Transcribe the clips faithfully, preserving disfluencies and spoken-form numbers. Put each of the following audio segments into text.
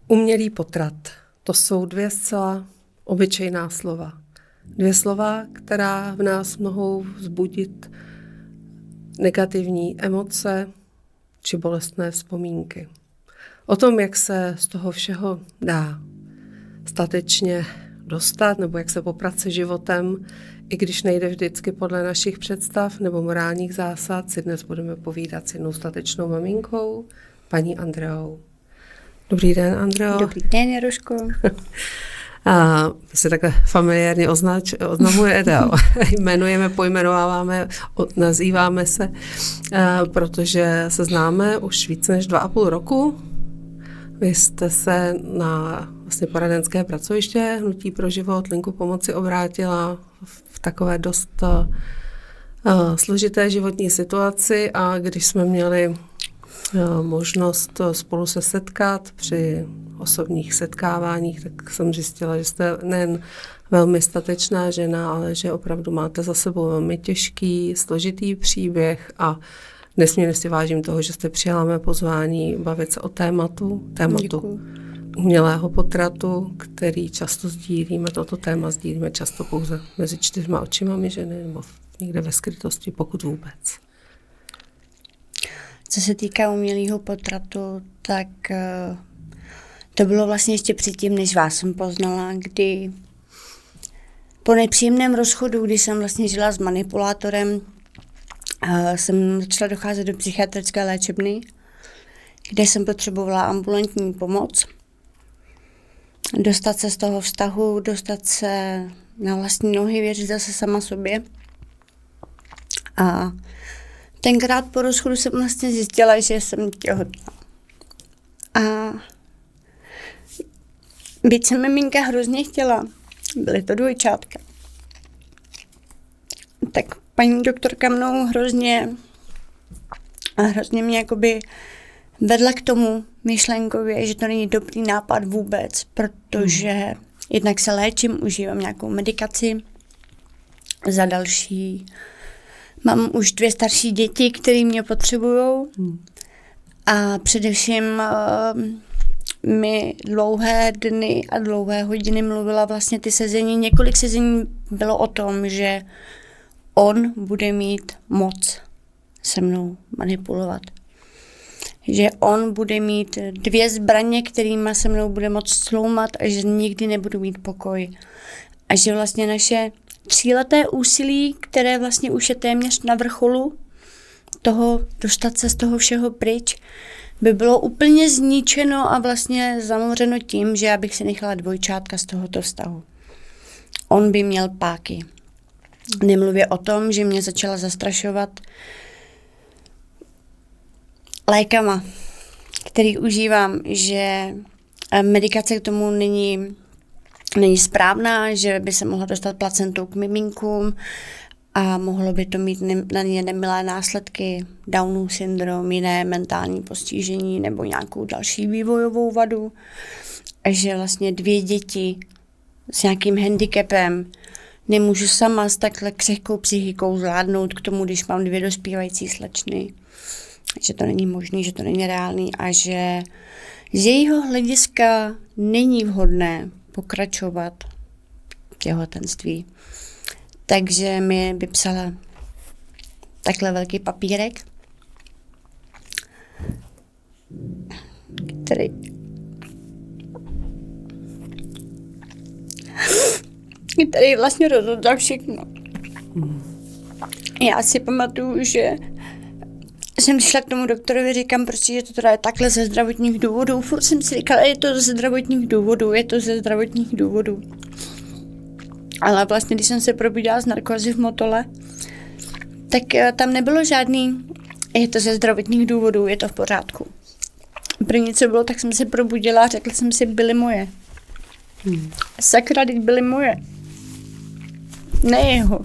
Umělý potrat. To jsou dvě zcela obyčejná slova. Dvě slova, která v nás mohou vzbudit negativní emoce či bolestné vzpomínky. O tom, jak se z toho všeho dá statečně dostat, nebo jak se poprat se životem, i když nejde vždycky podle našich představ nebo morálních zásad, si dnes budeme povídat s jednou statečnou maminkou, paní Andreou. Dobrý den, Andreo. Dobrý den, Jaroško. A se takhle familiárně označ, oznamujete, jmenujeme, pojmenováváme, nazýváme se, a, protože se známe už více než dva a půl roku. Vy jste se na vlastně poradenské pracoviště Hnutí pro život, linku pomoci obrátila v takové dost a, a, složité životní situaci, a když jsme měli možnost spolu se setkat při osobních setkáváních, tak jsem zjistila, že jste nejen velmi statečná žena, ale že opravdu máte za sebou velmi těžký, složitý příběh, a nesmírně si vážím toho, že jste přijala mé pozvání bavit se o tématu, tématu Děkuju. umělého potratu, který často sdílíme, toto téma sdílíme často pouze mezi čtyřma očima my ženy, nebo někde ve skrytosti, pokud vůbec. Co se týká umělého potratu, tak to bylo vlastně ještě předtím, než vás jsem poznala, kdy po nepříjemném rozchodu, kdy jsem vlastně žila s manipulátorem, jsem začala docházet do psychiatrické léčebny, kde jsem potřebovala ambulantní pomoc. Dostat se z toho vztahu, dostat se na vlastní nohy, věřit zase sama sobě. A tenkrát po rozchodu jsem vlastně zjistila, že jsem těhotná. A byť jsem miminka hrozně chtěla, byly to dvojčátka, tak paní doktorka mnou hrozně a hrozně mě jakoby vedla k tomu myšlenkově, že to není dobrý nápad vůbec, protože hmm. jednak se léčím, užívám nějakou medikaci, za další mám už dvě starší děti, které mě potřebují, hmm. a především uh, mi dlouhé dny a dlouhé hodiny mluvila vlastně ty sezení. Několik sezení bylo o tom, že on bude mít moc se mnou manipulovat. Že on bude mít dvě zbraně, kterými se mnou bude moc sloumat, a že nikdy nebudu mít pokoj. A že vlastně naše tříleté úsilí, které vlastně už je téměř na vrcholu toho dostat se z toho všeho pryč, by bylo úplně zničeno a vlastně zamořeno tím, že já bych si nechala dvojčátka z tohoto vztahu. On by měl páky. Nemluvě o tom, že mě začala zastrašovat lékama, který užívám, že medikace k tomu není, není správná, že by se mohla dostat placentou k miminkům a mohlo by to mít na ně nemilé následky, Downův syndrom, jiné mentální postižení nebo nějakou další vývojovou vadu. A že vlastně dvě děti s nějakým handicapem nemůžu sama s takhle křehkou psychikou zvládnout k tomu, když mám dvě dospívající slečny. Že to není možné, že to není reálný a že z jejího hlediska není vhodné pokračovat v těhotenství. Takže mi vypsala takhle velký papírek, který který vlastně rozhodl všechno. Já si pamatuju, že jsem šla k tomu doktorovi, říkám, prostě, že to teda je takhle ze zdravotních důvodů. Furt jsem si říkala, je to ze zdravotních důvodů, je to ze zdravotních důvodů. Ale vlastně, když jsem se probudila z narkózy v Motole, tak tam nebylo žádný, je to ze zdravotních důvodů, je to v pořádku. První, co bylo, tak jsem se probudila a řekla jsem si, byly moje. Hmm. Sakra, teď byly moje. Ne jeho.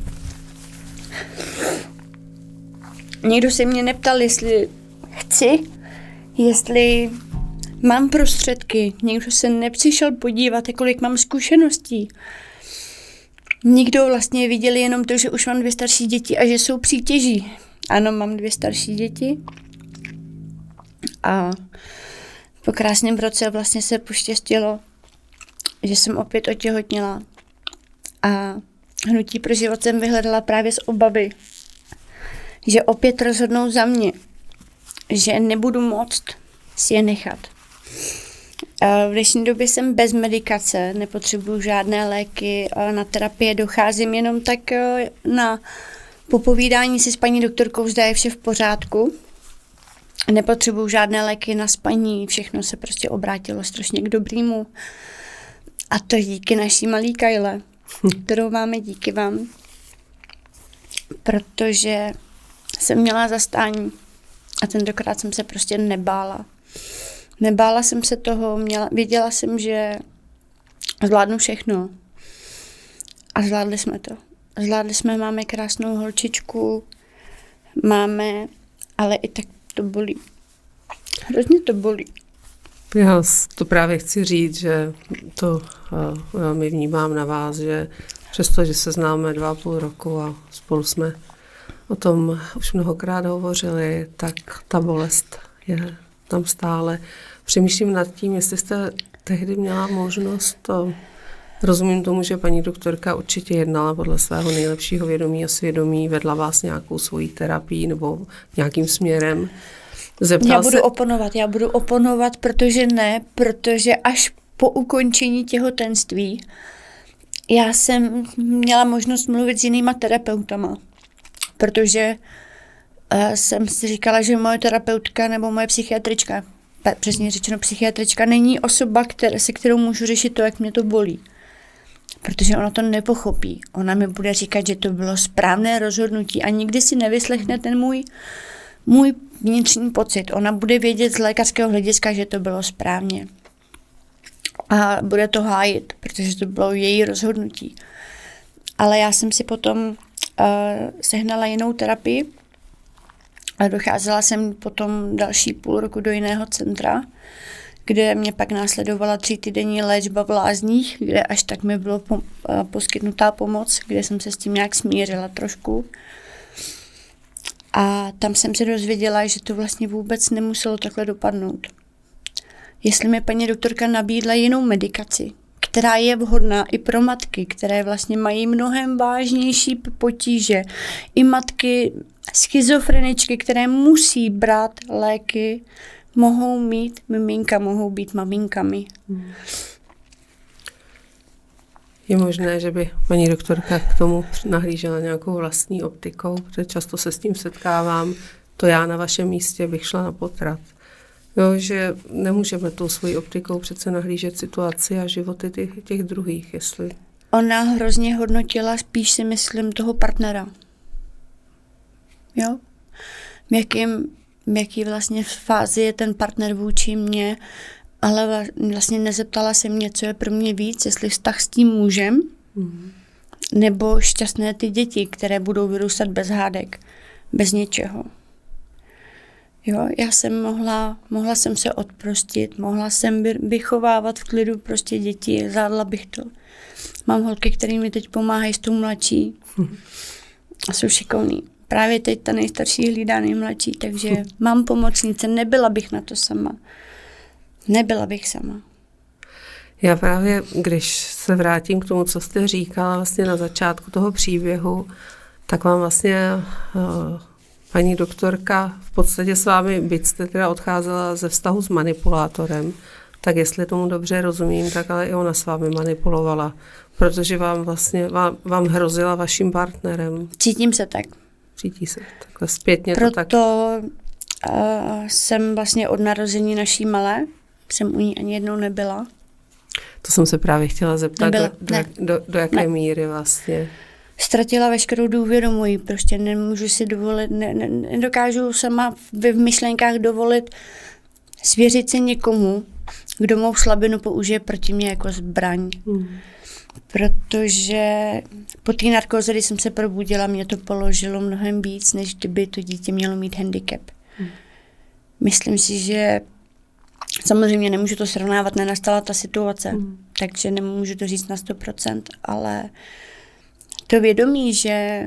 Někdo se mě neptal, jestli chci, jestli mám prostředky. Někdo se nepřišel podívat, kolik mám zkušeností. Nikdo vlastně viděl jenom to, že už mám dvě starší děti a že jsou přítěží. Ano, mám dvě starší děti. A po krásném roce vlastně se poštěstilo, že jsem opět otěhotněla. A hnutí pro život jsem vyhledala právě z obavy, že opět rozhodnou za mě, že nebudu moct si je nechat. V dnešní době jsem bez medikace, nepotřebuju žádné léky, na terapie docházím jenom tak na popovídání si s paní doktorkou, zda je vše v pořádku. Nepotřebuju žádné léky na spaní, všechno se prostě obrátilo strašně k dobrýmu. A to díky naší malý Kajle, kterou máme díky vám, protože jsem měla zastání a tentokrát jsem se prostě nebála. Nebála jsem se toho, měla, věděla jsem, že zvládnu všechno. A zvládli jsme to. Zvládli jsme, máme krásnou holčičku, máme, ale i tak to bolí. Hrozně to bolí. Já to právě chci říct, že to velmi vnímám na vás, že přesto, že se známe dva a půl roku a spolu jsme o tom už mnohokrát hovořili, tak ta bolest je tam stále. Přemýšlím nad tím, jestli jste tehdy měla možnost, to, rozumím tomu, že paní doktorka určitě jednala podle svého nejlepšího vědomí a svědomí, vedla vás nějakou svojí terapii nebo nějakým směrem. Zeptal já budu se... oponovat, já budu oponovat, protože ne, protože až po ukončení těhotenství já jsem měla možnost mluvit s jinýma terapeutama, protože uh, jsem si říkala, že moje terapeutka nebo moje psychiatrička, přesně řečeno psychiatrička, není osoba, které, se kterou můžu řešit to, jak mě to bolí. Protože ona to nepochopí. Ona mi bude říkat, že to bylo správné rozhodnutí a nikdy si nevyslechne ten můj, můj vnitřní pocit. Ona bude vědět z lékařského hlediska, že to bylo správně. A bude to hájit, protože to bylo její rozhodnutí. Ale já jsem si potom uh, sehnala jinou terapii a docházela jsem potom další půl roku do jiného centra, kde mě pak následovala třítýdenní léčba v lázních, kde až tak mi bylo pom- poskytnutá pomoc, kde jsem se s tím nějak smířila trošku. A tam jsem se dozvěděla, že to vlastně vůbec nemuselo takhle dopadnout. Jestli mi paní doktorka nabídla jinou medikaci, která je vhodná i pro matky, které vlastně mají mnohem vážnější potíže. I matky schizofreničky, které musí brát léky, mohou mít miminka, mohou být maminkami. Je možné, že by paní doktorka k tomu nahlížela nějakou vlastní optikou, protože často se s tím setkávám. To já na vašem místě bych šla na potrat. Jo, že nemůžeme tou svojí optikou přece nahlížet situaci a životy těch, těch druhých, jestli... Ona hrozně hodnotila, spíš si myslím, toho partnera. Jo? V jakým, v jaký vlastně fázi je ten partner vůči mně, ale vlastně nezeptala se mě, co je pro mě víc, jestli vztah s tím mužem, mm. nebo šťastné ty děti, které budou vyrůstat bez hádek, bez něčeho. Jo, já jsem mohla, mohla jsem se odprostit, mohla jsem vychovávat v klidu prostě děti, zvládla bych to. Mám holky, které mi teď pomáhají s tou mladší a jsou šikovný. Právě teď ta nejstarší hlídá nejmladší, takže mám pomocnice, nebyla bych na to sama. Nebyla bych sama. Já právě, když se vrátím k tomu, co jste říkala vlastně na začátku toho příběhu, tak vám vlastně uh, paní doktorka v podstatě s vámi, byť jste teda odcházela ze vztahu s manipulátorem, tak jestli tomu dobře rozumím, tak ale i ona s vámi manipulovala, protože vám vlastně, vám, vám hrozila vaším partnerem. Cítím se tak. Cítí se takhle zpětně. Proto to tak... uh, jsem vlastně od narození naší malé, jsem u ní ani jednou nebyla. To jsem se právě chtěla zeptat, Nebyla, do, do, ne. do, do jaké ne. míry vlastně. Ztratila veškerou důvěru moji, prostě nemůžu si dovolit, ne, ne, nedokážu sama v myšlenkách dovolit svěřit se někomu, kdo mou slabinu použije proti mě jako zbraň. Hmm. Protože po té narkóze, když jsem se probudila, mě to položilo mnohem víc, než kdyby to dítě mělo mít handicap. Hmm. Myslím si, že samozřejmě nemůžu to srovnávat, nenastala ta situace, hmm. takže nemůžu to říct na sto procent, ale to vědomí, že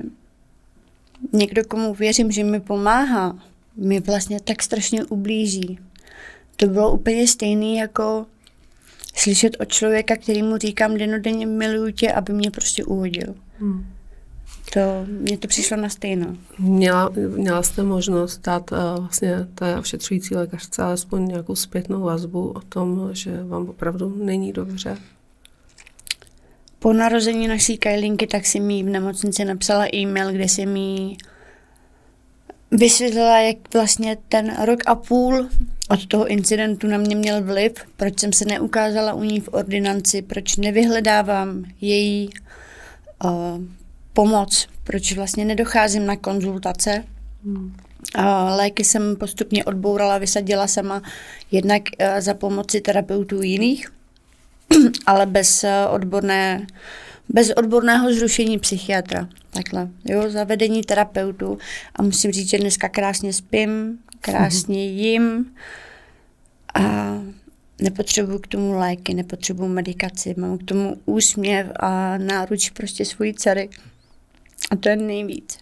někdo, komu věřím, že mi pomáhá, mi vlastně tak strašně ublíží, to bylo úplně stejný jako slyšet od člověka, kterýmu říkám dennodenně miluju tě, aby mě prostě uhodil. Hmm. To, mně to přišlo na stejno. Měla, měla jste možnost dát uh, vlastně té ošetřující lékařce alespoň nějakou zpětnou vazbu o tom, že vám opravdu není dobře? Po narození naší Kajlinky tak jsem jí v nemocnici napsala e-mail, kde jsem jí vysvětlila, jak vlastně ten rok a půl od toho incidentu na mě měl vliv, proč jsem se neukázala u ní v ordinanci, proč nevyhledávám její uh, pomoc, proč vlastně nedocházím na konzultace. Hmm. Uh, léky jsem postupně odbourala, vysadila sama jednak uh, za pomoci terapeutů jiných, ale bez uh, odborné, bez odborného zrušení psychiatra. Takhle, jo, zavedení terapeutů. A musím říct, že dneska krásně spím, krásně jim a nepotřebuju k tomu léky, nepotřebuju medikaci, mám k tomu úsměv a náruč prostě svojí dcery. A to je nejvíc.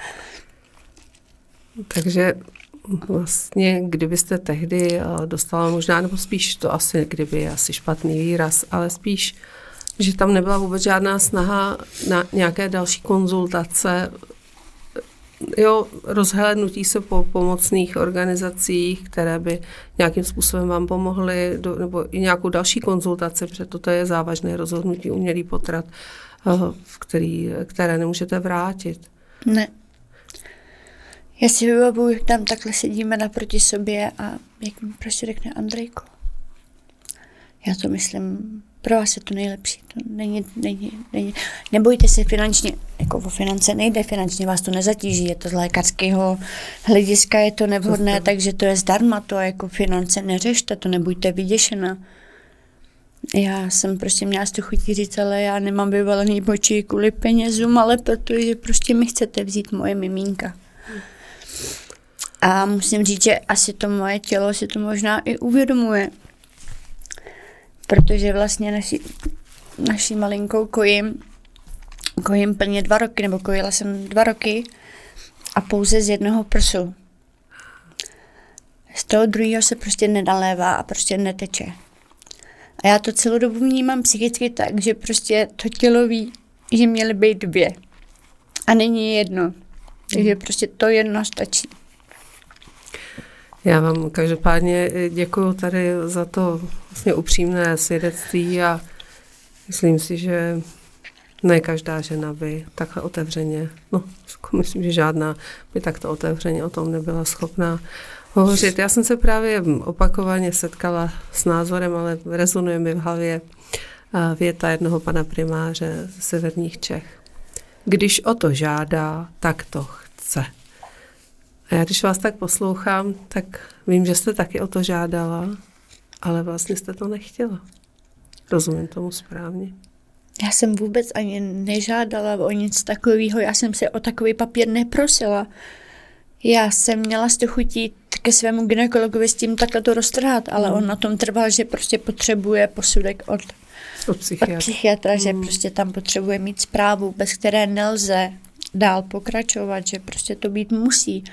Takže vlastně, kdybyste tehdy dostala možná, nebo spíš to asi, kdyby je asi špatný výraz, ale spíš, že tam nebyla vůbec žádná snaha na nějaké další konzultace, jo, rozhlédnutí se po pomocných organizacích, které by nějakým způsobem vám pomohly, do, nebo i nějakou další konzultaci, protože toto je závažné rozhodnutí, umělý potrat, který, které nemůžete vrátit. Ne. Já si vybavuju, tam takhle sedíme naproti sobě a jak mi prostě řekne Andrejko, já to myslím, pro vás je to nejlepší, to není, není, není. Nebojte se finančně, jako o finance nejde, finančně vás to nezatíží, je to z lékařského hlediska, je to nevhodné, to takže to je zdarma, to jako finance neřešte, to nebuďte vyděšená. Já jsem prostě měla z toho chutí říct, ale já nemám vyvalený oči kvůli penězům, ale protože prostě mi chcete vzít moje mimínka. A musím říct, že asi to moje tělo si to možná i uvědomuje. Protože vlastně naši, naší malinkou kojím, kojím plně dva roky, nebo kojila jsem dva roky a pouze z jednoho prsu. Z toho druhého se prostě nedalévá a prostě neteče. A já to celou dobu vnímám psychicky tak, že prostě to tělo ví, že měly být dvě. A není jedno. Takže prostě to jedno stačí. Já vám každopádně děkuju tady za to vlastně upřímné svědectví a myslím si, že ne každá žena by takhle otevřeně, no myslím, že žádná by takto otevřeně o tom nebyla schopná hovořit. Já jsem se právě opakovaně setkala s názorem, ale rezonuje mi v hlavě věta jednoho pana primáře z severních Čech. Když o to žádá, tak to chce. A já když vás tak poslouchám, tak vím, že jste taky o to žádala, ale vlastně jste to nechtěla. Rozumím tomu správně. Já jsem vůbec ani nežádala o nic takového, já jsem se o takový papír neprosila. Já jsem měla z toho chutí ke svému gynekologovi s tím takhle to roztrhat, ale mm. on na tom trval, že prostě potřebuje posudek od, od psychiatra, od psychiatra mm. že Hmm. prostě tam potřebuje mít zprávu, bez které nelze dál pokračovat, že prostě to být musí.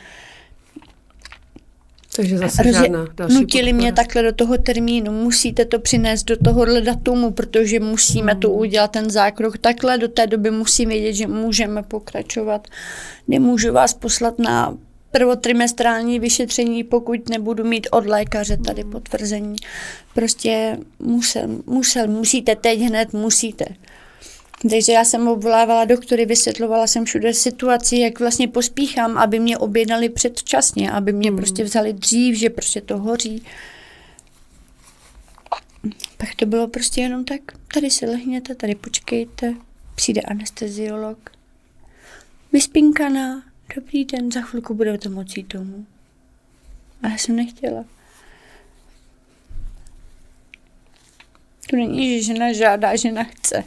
Takže zase Rože, žádná další nutili podpora. mě takhle do toho termínu, musíte to přinést do tohohle datumu, protože musíme hmm. to udělat, ten zákrok takhle, do té doby musím vědět, že můžeme pokračovat. Nemůžu vás poslat na prvotrimestrální vyšetření, pokud nebudu mít od lékaře tady potvrzení. Prostě musel, musel, musíte teď hned, musíte. Takže já jsem obvolávala doktory, vysvětlovala jsem všude situaci, jak vlastně pospíchám, aby mě objednali předčasně, aby mě hmm. prostě vzali dřív, že prostě to hoří. Pak to bylo prostě jenom tak, tady si lehněte, tady počkejte, přijde anesteziolog. Vyspinkaná, dobrý den, za chvilku budete moci domů. A já jsem nechtěla. To není, že žena žádá, žena chce.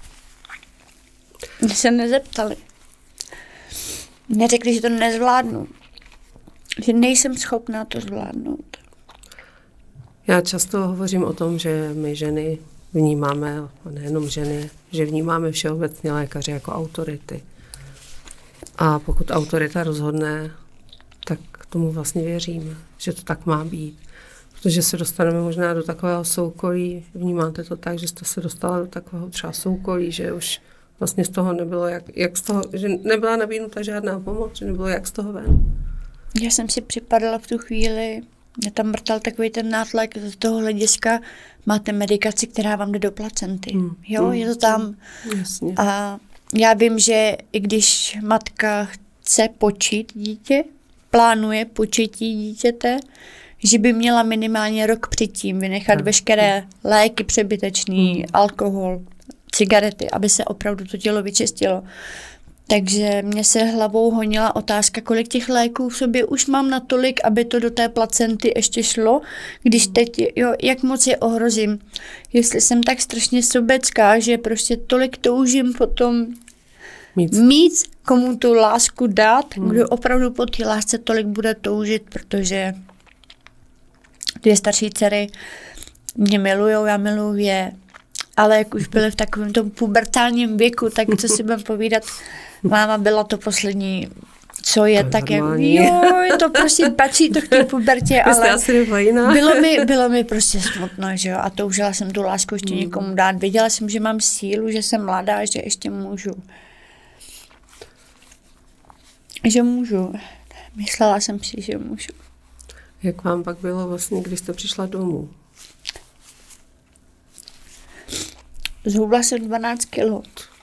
Mě se nezeptali. Neřekli, že to nezvládnu. Že nejsem schopná to zvládnout. Já často hovořím o tom, že my ženy vnímáme, a nejenom ženy, že vnímáme všeobecně lékaře jako autority. A pokud autorita rozhodne, tak tomu vlastně věříme, že to tak má být. Protože se dostaneme možná do takového soukolí, vnímáte to tak, že jste se dostala do takového třeba soukolí, že už vlastně z toho nebylo, jak, jak z toho, že nebyla nabídnuta žádná pomoc, že nebylo jak z toho ven. Já jsem si připadala v tu chvíli, mě tam vrtal takový ten nátlak z toho hlediska, máte medikaci, která vám jde do placenty. Hmm. Jo, hmm. je to tam. Jasně. A já vím, že i když matka chce počít dítě, plánuje početí dítěte, že by měla minimálně rok předtím vynechat hmm. veškeré léky přebytečný, hmm. alkohol, cigarety, aby se opravdu to tělo vyčistilo. Takže mě se hlavou honila otázka, kolik těch léků v sobě už mám natolik, aby to do té placenty ještě šlo, když teď, jo, jak moc je ohrozím. Jestli jsem tak strašně sobecká, že prostě tolik toužím potom mít, mít komu tu lásku dát, hmm. kdo opravdu po té lásce tolik bude toužit, protože dvě starší dcery mě milujou, já miluju je, ale jak už byly v takovém tom pubertálním věku, tak co si budem povídat, máma byla to poslední, co je, to tak jak, jo, je to prostě patří to k té pubertě, ale bylo mi, bylo mi prostě smutno, že jo, a toužila jsem tu lásku ještě mm. někomu dát, věděla jsem, že mám sílu, že jsem mladá, že ještě můžu. Že můžu, myslela jsem si, že můžu. Jak vám pak bylo vlastně, když jste přišla domů? Zhubla jsem dvanáct kilo.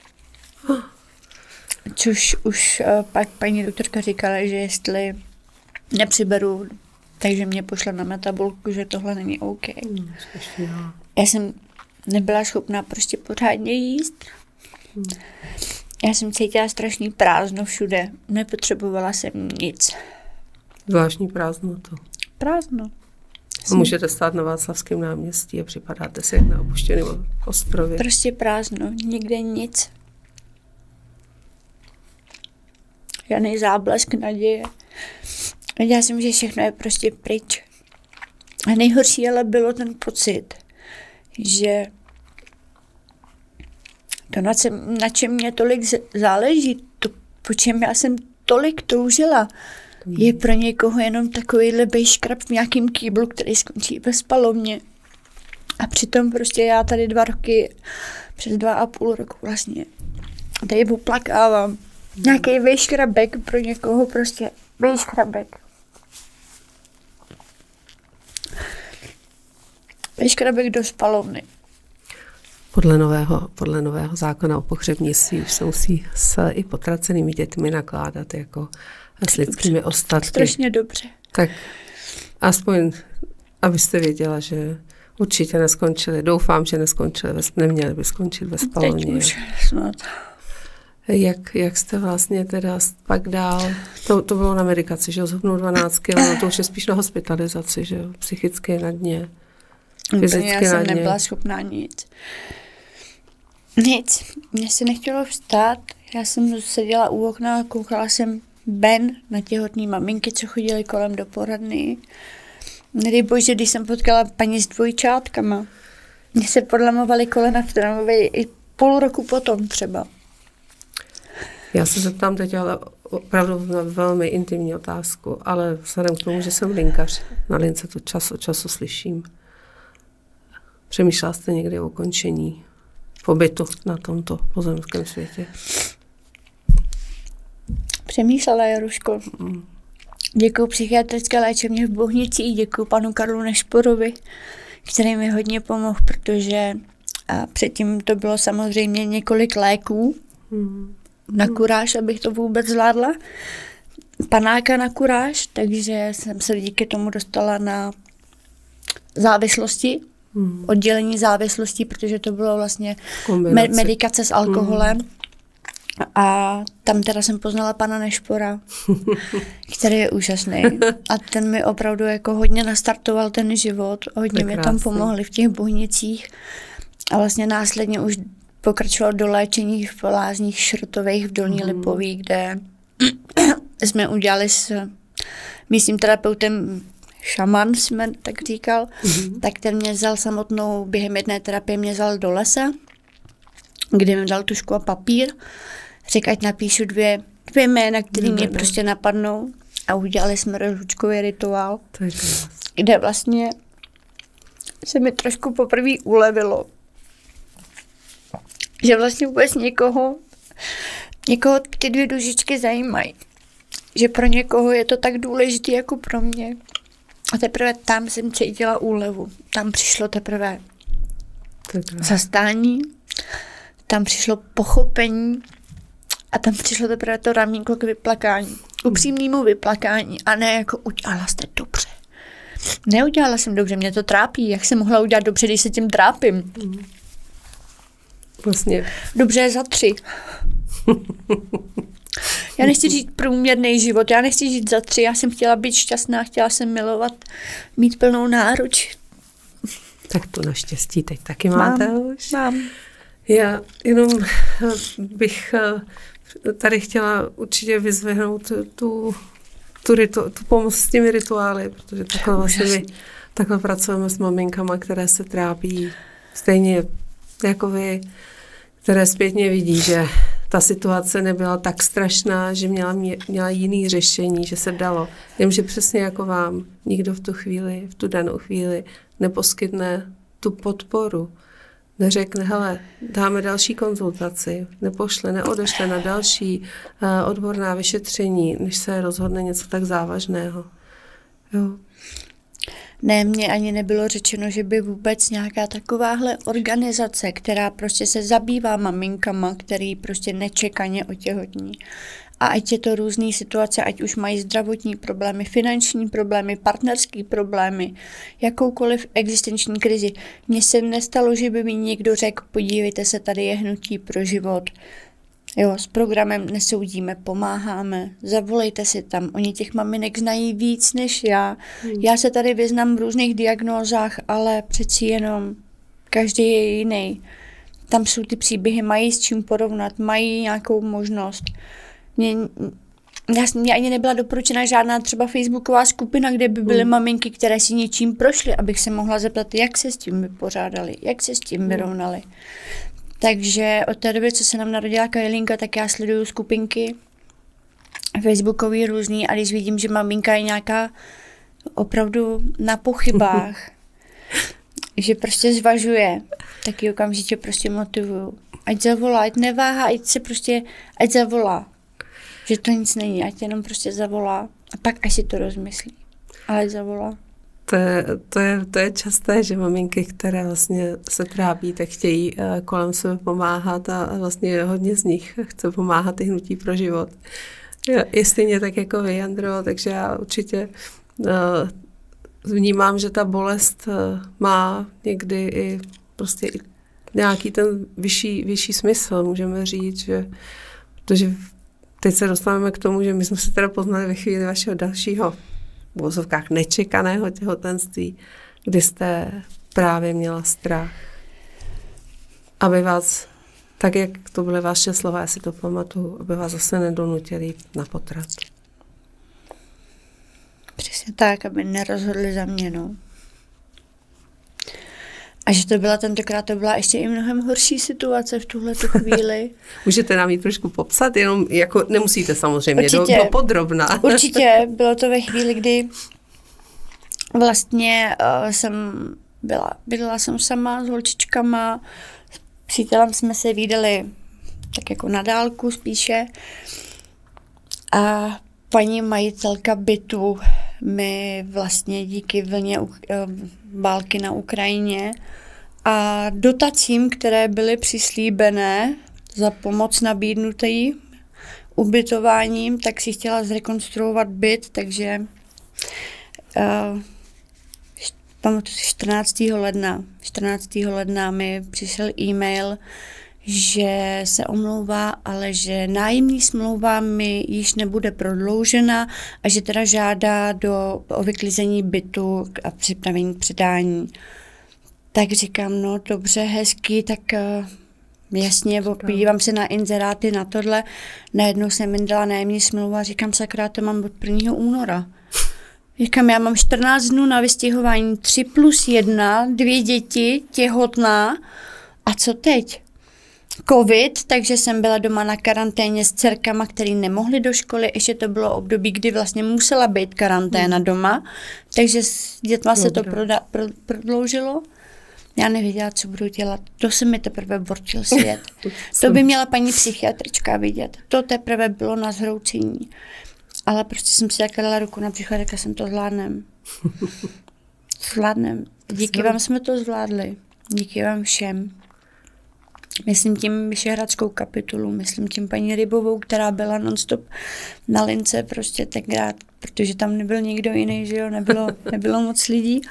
Což už uh, pak paní doktorka říkala, že jestli nepřiberu, takže mě pošla na metabolku, že tohle není OK. Hmm, Já jsem nebyla schopná prostě pořádně jíst. Hmm. Já jsem cítila strašný prázdno všude. Nepotřebovala jsem nic. Zvláštní prázdno to. Prázdno. A můžete stát na Václavském náměstí a připadáte si jak na opuštěném ostrově. Prostě prázdno, nikde nic. Žádný záblesk naděje. Věděla jsem, že všechno je prostě pryč. A nejhorší ale bylo ten pocit, že to, na, čem, na čem mě tolik záleží, to, po čem já jsem tolik toužila, je pro někoho jenom takovýhle bejškrab v nějakým kýblu, který skončí ve spalovně. A přitom prostě já tady dva roky, přes dva a půl roku vlastně, tady oplakávám. Nějaký bejškrabek pro někoho prostě bejškrabek. Bejškrabek do spalovny. Podle nového, podle nového zákona o pohřebnictví už se musí s i potracenými dětmi nakládat jako s lidskými dobře. Ostatky. Strašně dobře. Tak aspoň, abyste věděla, že určitě neskončili. Doufám, že neskončili, neměli by skončit ve spalovně. Teď už snad. Jak, jak jste vlastně teda pak dál, to, to bylo na medikaci, že zhubnout dvanáct kilo, to už je spíš na hospitalizaci, že jo, psychicky na dně, fyzicky já jsem na dně. Nebyla schopná nic. Nic. Mně se nechtělo vstát, já jsem seděla u okna a koukala jsem ven na těhotný maminky, co chodily kolem do poradny. Nedej bože, když jsem potkala paní s dvojčátkama, mně se podlamovaly kolena v tramvaji i půl roku potom třeba. Já se zeptám teď ale opravdu na velmi intimní otázku, ale vzhledem k tomu, že jsem linkař, na lince to čas od času slyším. Přemýšlela jste někdy o ukončení pobytu na tomto pozemském světě? Přemýšlela, Jaruško. Mm. Děkuju psychiatrické léčebně v Bohnicích, děkuju panu Karlu Nešporovi, který mi hodně pomohl, protože a předtím to bylo samozřejmě několik léků, mm. na kuráž, abych to vůbec zvládla. Panáka na kuráž, takže jsem se díky tomu dostala na závislosti, hmm. oddělení závislostí, protože to bylo vlastně me- medikace s alkoholem. Hmm. A tam teda jsem poznala pana Nešpora, který je úžasný. A ten mi opravdu jako hodně nastartoval ten život, hodně mi tam pomohli v těch Bohnicích. A vlastně následně už pokračoval do léčení v lázních Šrotových v Dolní mm. Lipoví, kde jsme udělali s místním terapeutem šaman, jsme tak říkal, mm. tak ten mě vzal samotnou, během jedné terapie mě vzal do lesa, kde mi dal tužku a papír, řekl, ať napíšu dvě, dvě jména, které mě prostě napadnou a udělali jsme rozlučkový rituál, kde vlastně se mi trošku poprvé ulevilo. Že vlastně vůbec někoho, někoho ty dvě dušičky zajímají. Že pro někoho je to tak důležité jako pro mě. A teprve tam jsem cítila úlevu. Tam přišlo teprve zastání, tam přišlo pochopení a tam přišlo teprve to ramínko k vyplakání. Upřímnému vyplakání a ne jako udělala jste dobře. Neudělala jsem dobře, mě to trápí. Jak jsem mohla udělat dobře, když se tím trápím? Vlastně. Dobře je za tři. Já nechci žít průměrný život, já nechci žít za tři, já jsem chtěla být šťastná, chtěla jsem milovat, mít plnou náruč. Tak to naštěstí teď taky máte mám, už. Mám. Já jenom bych tady chtěla určitě vyzvihnout tu, tu, ritu, tu pomoc s těmi rituály, protože takhle vlastně my takhle pracujeme s maminkama, které se trápí stejně jako vy, které zpětně vidí, že ta situace nebyla tak strašná, že měla, měla jiný řešení, že se dalo. Jenže přesně jako vám, nikdo v tu chvíli, v tu danou chvíli neposkytne tu podporu. Neřekne, hele, dáme další konzultaci, nepošle, neodešle na další uh, odborná vyšetření, než se rozhodne něco tak závažného. Jo. Ne, mně ani nebylo řečeno, že by vůbec nějaká takováhle organizace, která prostě se zabývá maminkama, který prostě nečekaně otěhotní. A ať je to různý situace, ať už mají zdravotní problémy, finanční problémy, partnerské problémy, jakoukoliv existenční krizi. Mně se nestalo, že by mi někdo řekl, podívejte se, tady je hnutí pro život. Jo, s programem Nesoudíme, pomáháme, zavolejte si tam. Oni těch maminek znají víc než já. Hmm. Já se tady vyznám v různých diagnózách, ale přeci jenom každý je jiný. Tam jsou ty příběhy, mají s čím porovnat, mají nějakou možnost. Mě, já, mě ani nebyla doporučena žádná třeba facebooková skupina, kde by byly hmm. maminky, které si něčím prošly, abych se mohla zeptat, jak se s tím vypořádali, jak se s tím vyrovnali. Hmm. Takže od té doby, co se nám narodila Kajlinka, tak já sleduju skupinky facebookový různý a když vidím, že maminka je nějaká opravdu na pochybách, že prostě zvažuje, tak ji okamžitě prostě motivuju. Ať zavolá, ať neváhá, ať se prostě, ať zavolá. Že to nic není, ať jenom prostě zavolá a pak až si to rozmyslí. Ale zavolá. To je, to, je, to je časté, že maminky, které vlastně se trápí, tak chtějí kolem sebe pomáhat a vlastně hodně z nich chce pomáhat i hnutí pro život. Je stejně tak jako vy, Jandro, takže já určitě vnímám, že ta bolest má někdy i prostě i nějaký ten vyšší, vyšší smysl, můžeme říct, že protože teď se dostaneme k tomu, že my jsme se teda poznali ve chvíli vašeho dalšího v uvozovkách nečekaného těhotenství, kdy jste právě měla strach. Aby vás, tak jak to byly vaše slova, já si to pamatuju, aby vás zase nedonutili jít na potrat. Přesně tak, aby nerozhodli za mě, no. A že to byla tentokrát, to byla ještě i mnohem horší situace v tuhletu chvíli. Můžete nám ji trošku popsat, jenom jako nemusíte samozřejmě do, do podrobna. Určitě, bylo to ve chvíli, kdy vlastně uh, jsem byla, bydlela jsem sama s holčičkama, s přítelem jsme se vídali tak jako na dálku spíše a paní majitelka bytu mi vlastně díky vlně uh, války na Ukrajině a dotacím, které byly přislíbené za pomoc nabídnutý ubytováním, tak si chtěla zrekonstruovat byt, takže uh, čtrnáctého ledna, čtrnáctého ledna mi přišel e-mail, že se omlouvá, ale že nájemní smlouva mi již nebude prodloužena a že teda žádá do, o vyklizení bytu a připravení k předání. Tak říkám, no dobře, hezký, tak uh, jasně, podívám se na inzeráty, na tohle. Najednou jsem mi dala nájemní smlouvu a říkám, sakra, to mám od prvního února. Říkám, já mám čtrnáct dnů na vystěhování, tři plus jedna, dvě děti, těhotná. A co teď? covid, takže jsem byla doma na karanténě s dcerkama, který nemohli do školy. Ještě to bylo období, kdy vlastně musela být karanténa hmm. doma, takže s dětma Dobre. se to proda, pro, prodloužilo. Já nevěděla, co budu dělat. To se mi teprve borčil svět. To by měla paní psychiatrička vidět. To teprve bylo na zhroucení. Ale prostě jsem si takhle dala ruku na břicho a řekla jsem, to zvládnem. Zvládnem. Díky vám jsme to zvládli. Díky vám všem. Myslím tím Vyšehradskou kapitulu, myslím tím paní Rybovou, která byla nonstop na lince prostě tenkrát, protože tam nebyl nikdo jiný, že jo, nebylo, nebylo moc lidí.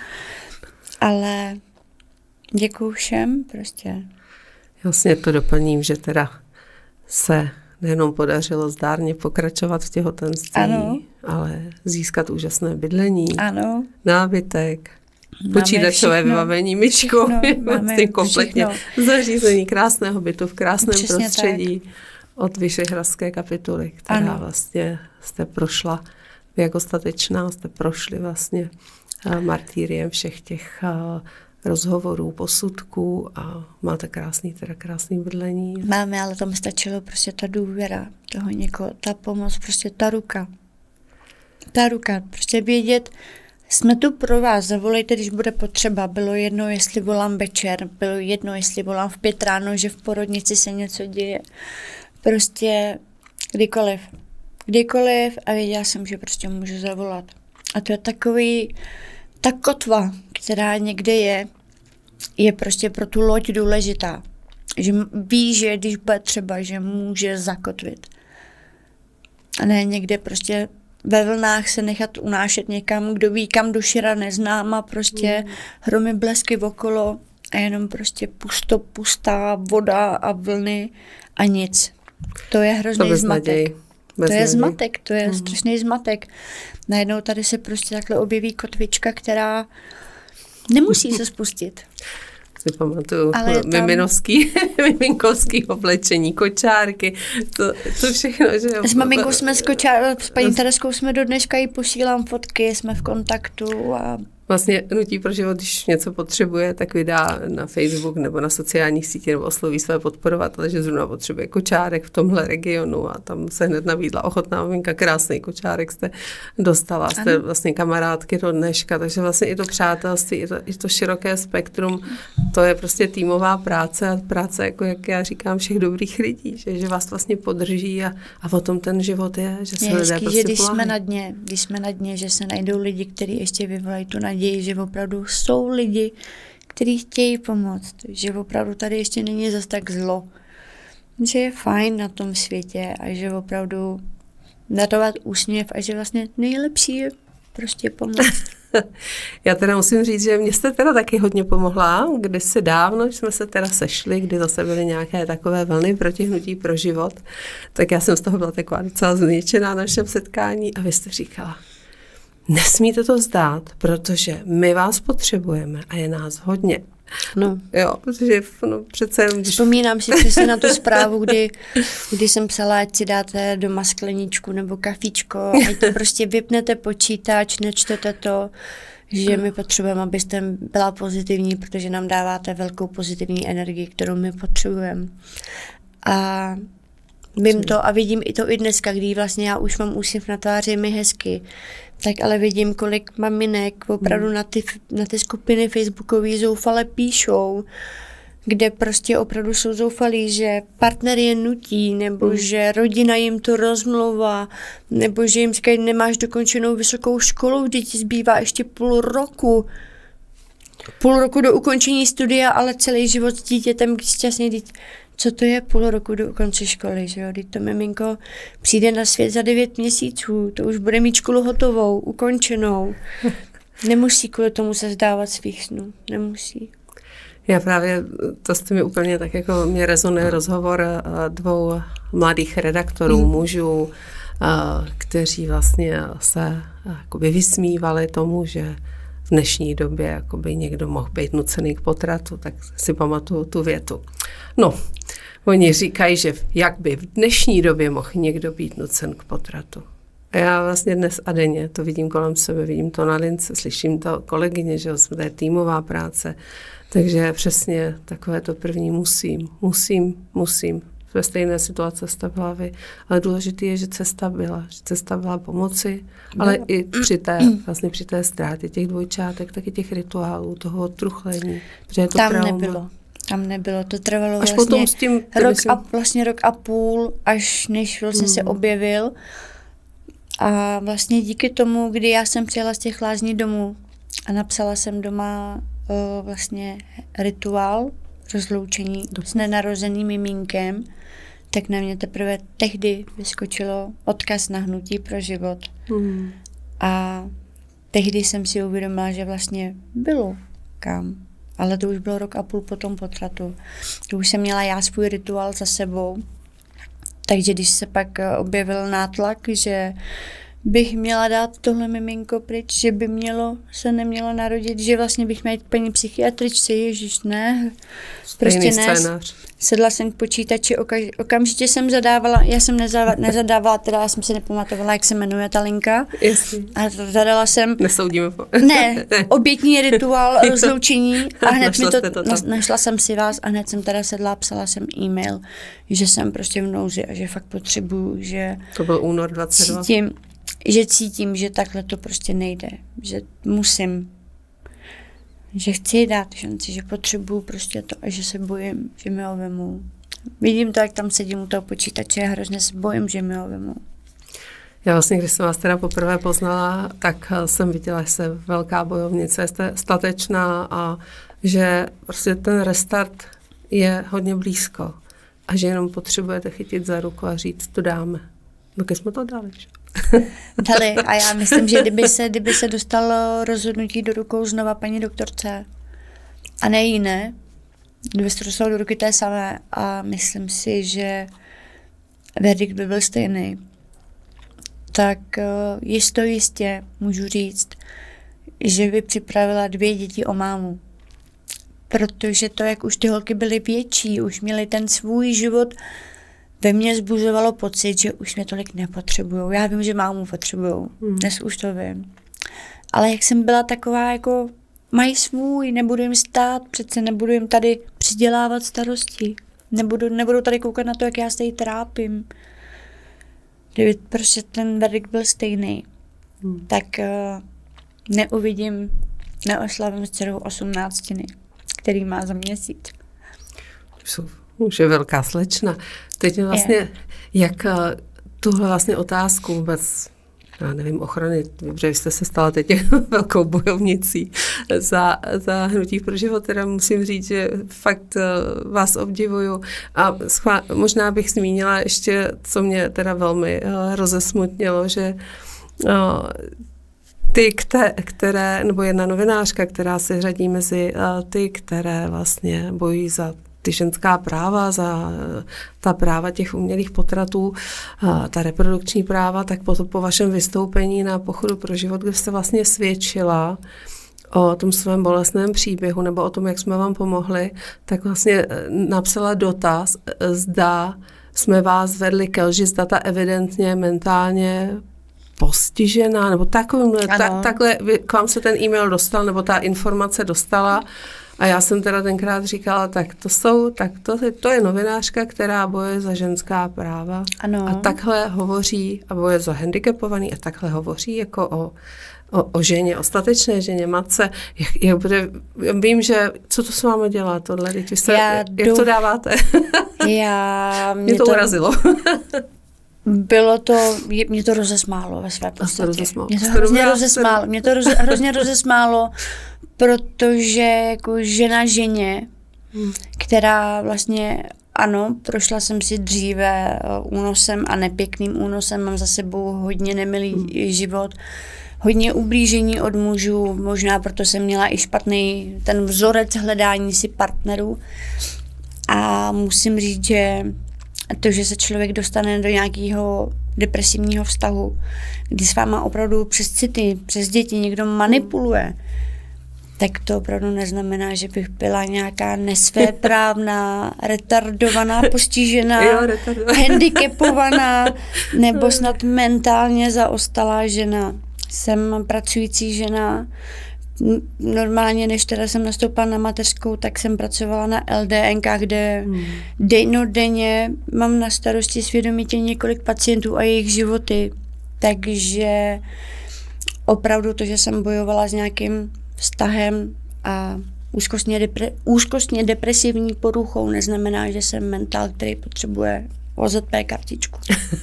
Ale děkuju všem prostě. Vlastně to doplním, že teda se nejenom podařilo zdárně pokračovat v těhotenství, ano. ale získat úžasné bydlení, ano. nábytek, počítačové vybavení, myčku, vlastně kompletně všechno. Zařízení krásného bytu v krásném Přesně prostředí tak. od Vyšehradské kapituly, která ano. vlastně jste prošla, vy jako statečná jste prošli vlastně martýriem všech těch rozhovorů, posudků a máte krásný, teda krásný bydlení. Máme, ale tam stačilo prostě ta důvěra toho někoho, ta pomoc, prostě ta ruka. Ta ruka, prostě vědět, jsme tu pro vás, zavolejte, když bude potřeba. Bylo jedno, jestli volám večer, bylo jedno, jestli volám v pět ráno, že v porodnici se něco děje. Prostě kdykoliv. Kdykoliv a věděla jsem, že prostě můžu zavolat. A to je takový, ta kotva, která někde je, je prostě pro tu loď důležitá. Že ví, že když bude třeba, že může zakotvit. A ne někde prostě ve vlnách se nechat unášet někam, kdo ví, kam do šira neznáma, prostě mm. hromy, blesky okolo a jenom prostě pusto, pustá voda a vlny a nic. To je hrozný to zmatek. To je naději. zmatek, to je mm. strašný zmatek. Najednou tady se prostě takhle objeví kotvička, která nemusí se spustit. Si pamatuju tam... miminovský, miminkovský oblečení, kočárky, to, to všechno. Že s maminkou jsme s kočár, s paní Tereskou jsme do dneška jí posílám fotky, jsme v kontaktu a vlastně Hnutí pro život, když něco potřebuje, tak vydá na Facebook nebo na sociálních sítích nebo osloví své podporovatele, že zrovna potřebuje kočárek v tomhle regionu a tam se hned nabídla ochotná maminka, krásný kočárek jste dostala, jste ano. vlastně kamarádky do dneška, takže vlastně i to přátelství, i to, i to široké spektrum, to je prostě týmová práce a práce, jako jak já říkám, všech dobrých lidí, že, že vás vlastně podrží a, a o tom ten život je, že se je lidé hezký, prostě že když pomáhají. jsme na dně, když jsme na dně, že se najdou lidi, kteří ještě vyvolají tu naději, že opravdu jsou lidi, kteří chtějí pomoct, že opravdu tady ještě není zas tak zlo, že je fajn na tom světě a že opravdu darovat úsměv a že vlastně nejlepší je prostě pomoct. Já teda musím říct, že mě jste teda taky hodně pomohla, kdysi dávno jsme se teda sešli, kdy zase byly nějaké takové vlny proti Hnutí pro život, tak já jsem z toho byla taková docela zničená na našem setkání a vy jste říkala, nesmíte to vzdát, protože my vás potřebujeme a je nás hodně. No. Jo, protože no, přece... Když... Vzpomínám si přesně na tu zprávu, kdy, kdy jsem psala, ať si dáte doma skleničku nebo kafíčko, ať to prostě vypnete počítač, nečtete to, že my potřebujeme, abyste byla pozitivní, protože nám dáváte velkou pozitivní energii, kterou my potřebujeme. A vím to a vidím i to i dneska, kdy vlastně já už mám úsměv na tváři, mi hezky, tak ale vidím, kolik maminek opravdu hmm. na, ty, na ty skupiny facebookové zoufale píšou, kde prostě opravdu jsou zoufalí, že partner je nutí, nebo hmm. že rodina jim to rozmlouvá, nebo že jim říkají, nemáš dokončenou vysokou školu, vždyť ti zbývá ještě půl roku. Půl roku do ukončení studia, ale celý život s dítětem šťastný dítě. Co to je půl roku do konce školy, že jo? Když to miminko přijde na svět za devět měsíců, to už bude mít školu hotovou, ukončenou. Nemusí kvůli tomu se zdávat svých snů. Nemusí. Já právě, to jste mi úplně tak jako, mě rezonuje rozhovor dvou mladých redaktorů, mm. mužů, kteří vlastně se jakoby vysmívali tomu, že v dnešní době jakoby někdo mohl být nucený k potratu, tak si pamatuju tu větu. No, oni říkají, že jak by v dnešní době mohl někdo být nucen k potratu. A já vlastně dnes a denně to vidím kolem sebe, vidím to na lince, slyším to kolegyně, že to je týmová práce. Takže přesně takové to první musím, musím, musím. Ve stejné situace jste byla vy. Ale důležité je, že cesta byla. Že cesta byla pomoci, ale no. i při té, vlastně při té ztrátě těch dvojčátek, taky těch rituálů, toho truchlení. Protože je to Tam trauma. nebylo. Tam nebylo. To trvalo až vlastně, potom s tím, rok myslím, a, vlastně rok a půl, až než vlastně hmm. se objevil. A vlastně díky tomu, kdy já jsem přijela z těch lázní domů a napsala jsem doma o, vlastně rituál rozloučení Dobře. s nenarozeným miminkem, tak na mě teprve tehdy vyskočilo odkaz na Hnutí pro život. Hmm. A tehdy jsem si uvědomila, že vlastně bylo kam. Ale to už bylo rok a půl po tom potratu. To už jsem měla já svůj rituál za sebou. Takže když se pak objevil nátlak, že bych měla dát tohle miminko pryč, že by mělo, se nemělo narodit, že vlastně bych měla jít k paní psychiatričce, ježiš, ne. Prostě ne. Scénář. Sedla jsem k počítači, okaž, okamžitě jsem zadávala, já jsem nezadávala, nezadávala, teda já jsem si nepamatovala, jak se jmenuje ta linka. Jasně. A zadala jsem... Nesoudíme po... Ne, obětní rituál rozloučení a hned mi to, to našla jsem si vás a hned jsem teda sedla a psala jsem e-mail, že jsem prostě v nouzi a že fakt potřebuju, že... To byl únor dvacet dva. Cítím, že cítím, že takhle to prostě nejde, že musím, že chci dát šanci, že potřebuju prostě to a že se bojím, že mi ho vemou. Vidím to, jak tam sedím u toho počítače a hrozně se bojím, že mi ho vemou. Já vlastně, když jsem vás teda poprvé poznala, tak jsem viděla, že jste velká bojovnice, jste statečná a že prostě ten restart je hodně blízko a že jenom potřebujete chytit za ruku a říct, to dáme. No když jsme to dali, že? Dali a já myslím, že kdyby se, kdyby se dostalo rozhodnutí do rukou znova paní doktorce a ne jiné, kdyby se to dostalo do ruky té samé a myslím si, že verdikt by byl stejný, tak jisto jistě můžu říct, že by připravila dvě děti o mámu. Protože to, jak už ty holky byly větší, už měly ten svůj život, ve mně zbuzovalo pocit, že už mě tolik nepotřebujou. Já vím, že mámu potřebujou. Hmm. Dnes už to vím. Ale jak jsem byla taková, jako mají svůj, nebudu jim stát, přece nebudu jim tady přidělávat starosti. Nebudu, nebudu tady koukat na to, jak já se jí trápím. Kdyby prostě ten verdikt byl stejný, hmm. tak uh, neuvidím, neoslavím s dcerou osmnáctiny, který má za měsíc. Už je velká slečna. Teď vlastně, je. jak tuhle vlastně otázku vůbec, já nevím, ochrany, protože vy jste se stala teď velkou bojovnicí za, za Hnutí pro život, teda musím říct, že fakt vás obdivuju a schvál, možná bych zmínila ještě, co mě teda velmi rozesmutnilo, že no, ty, které, nebo jedna novinářka, která se řadí mezi ty, které vlastně bojují za ty ženská práva, za ta práva těch umělých potratů, ta reprodukční práva, tak po, po vašem vystoupení na Pochodu pro život, kde jste vlastně svědčila o tom svém bolestném příběhu nebo o tom, jak jsme vám pomohli, tak vlastně napsala dotaz, zda jsme vás vedli ke lži, zda ta evidentně mentálně postižená, nebo takovým, ta, takhle k vám se ten e-mail dostal, nebo ta informace dostala. A já jsem teda tenkrát říkala, tak to jsou, tak to, to je novinářka, která bojuje za ženská práva. Ano. A takhle hovoří a bojuje za handicapovaný a takhle hovoří jako o, o, o ženě, o statečné ženě, matce. Jak, jak bude, vím, že co to s vámi dělá tohle, vy jste, jak jdu, to dáváte? Já, mě, mě to, to urazilo. Bylo to, mě to rozesmálo ve své podstatě. Rozesmálo. Mě to hrozně rozesmálo. Mě to roz, hrozně rozesmálo, protože jako žena ženě, hmm. která vlastně, ano, prošla jsem si dříve únosem a nepěkným únosem, mám za sebou hodně nemilý hmm. život, hodně ublížení od mužů, možná proto jsem měla i špatný ten vzorec hledání si partnerů. A musím říct, že to, že se člověk dostane do nějakého depresivního vztahu, kdy s váma opravdu přes city, přes děti někdo manipuluje, tak to opravdu neznamená, že bych byla nějaká nesvéprávná, retardovaná, postižená, jo, retardovaná. handicapovaná nebo snad mentálně zaostalá žena. Jsem pracující žena. Normálně, než teda jsem nastoupila na mateřskou, tak jsem pracovala na el dé en ká, kde hmm. dennodenně mám na starosti svědomitě několik pacientů a jejich životy. Takže opravdu to, že jsem bojovala s nějakým vztahem a úzkostně, depre, úzkostně depresivní poruchou, neznamená, že jsem mentál, který potřebuje ó zet pé kartičku.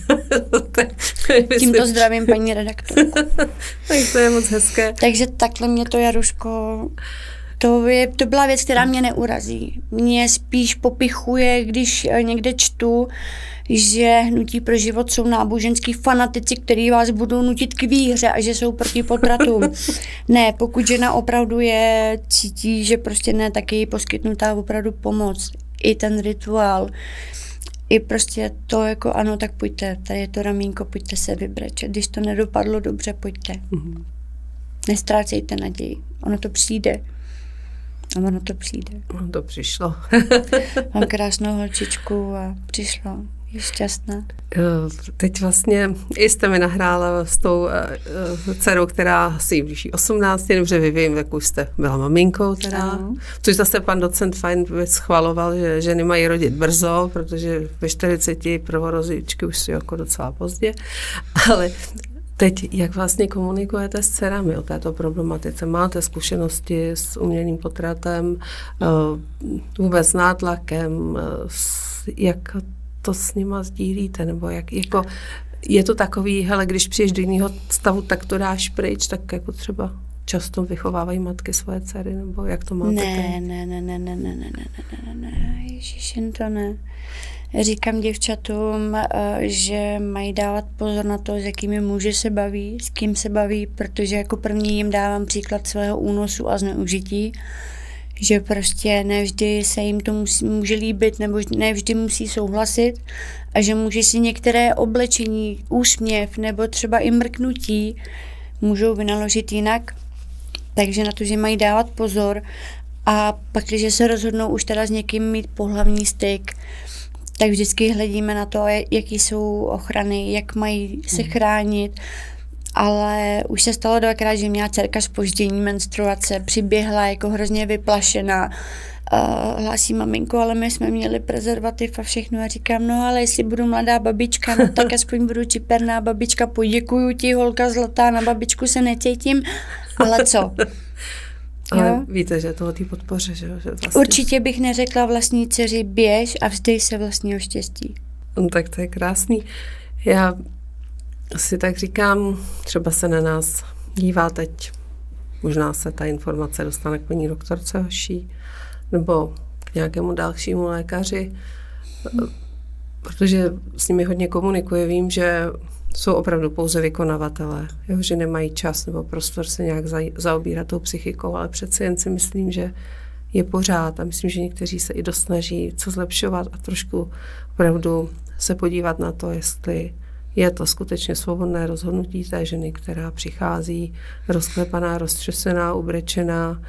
Tímto zdravím paní redaktorku. Tak to je moc hezké. Takže takhle mě to, Jaruško, to, je, to byla věc, která mě neurazí. Mě spíš popichuje, když někde čtu, že Hnutí pro život jsou náboženský fanatici, kteří vás budou nutit k víře a že jsou proti potratům. Ne, pokud žena opravdu je, cítí, že prostě ne, tak je jí poskytnutá opravdu pomoc. I ten rituál. I prostě to jako ano, tak pojďte, tady je to ramínko, pojďte se vybrečet. Když to nedopadlo dobře, pojďte. Mm-hmm. Nestrácejte naději. Ono to přijde. A ono to přijde. Ono to přišlo. Mám krásnou holčičku a přišlo. Je šťastná. Teď vlastně jste mi nahrála s tou uh, dcerou, která si blíží osmnácti, dobře vy vím, tak už jste byla maminkou teda, ano. Což zase pan docent Fajn schvaloval, že ženy mají rodit brzo, protože ve čtyřiceti prvorozíčky už jsou jako docela pozdě, ale teď, jak vlastně komunikujete s dcerami o této problematice? Máte zkušenosti s umělým potratem, uh, vůbec s nátlakem, uh, s, jak to s nima sdílíte, nebo jak, jako, je to takový, hele, když přijdeš do jiného stavu, tak to dáš pryč, tak jako třeba často vychovávají matky svoje dcery, nebo jak to máte? Ne, ne, ne, ne, ne, ne, ne, ne, ne, ne, ne, ježiš, jen to ne. Říkám děvčatům, že mají dávat pozor na to, s jakými muži se baví, s kým se baví, protože jako první jim dávám příklad svého únosu a zneužití, že prostě nevždy se jim to musí, může líbit, nebo nevždy musí souhlasit a že může si některé oblečení, úsměv nebo třeba i mrknutí můžou vynaložit jinak. Takže na to, že mají dávat pozor a pak, když se rozhodnou už teda s někým mít pohlavní styk, tak vždycky hledíme na to, jaký jsou ochrany, jak mají se chránit. Ale už se stalo dvakrát, že měla dcerka zpoždění menstruace, přiběhla jako hrozně vyplašená. Uh, hlásí maminko, ale my jsme měli prezervativ a všechno. A říkám, no ale jestli budu mladá babička, no tak aspoň budu čiperná babička, poděkuju ti, holka zlatá, na babičku se necítím, ale co? Ale jo? Víte, že toho tý podpoře, že, že vlastně... Určitě bych neřekla vlastní dceři běž a vzdej se vlastního štěstí. No, tak to je krásný. Já si tak říkám, třeba se na nás dívá teď, možná se ta informace dostane k paní doktorce Hoší, nebo k nějakému dalšímu lékaři, protože s nimi hodně komunikuje, vím, že jsou opravdu pouze vykonavatelé, jo, že nemají čas nebo prostor se nějak za, zaobírat tou psychikou, ale přece jen si myslím, že je pořád a myslím, že někteří se i dosnaží co zlepšovat a trošku opravdu se podívat na to, jestli je to skutečně svobodné rozhodnutí té ženy, která přichází rozklepaná, roztřesená, ubrečená.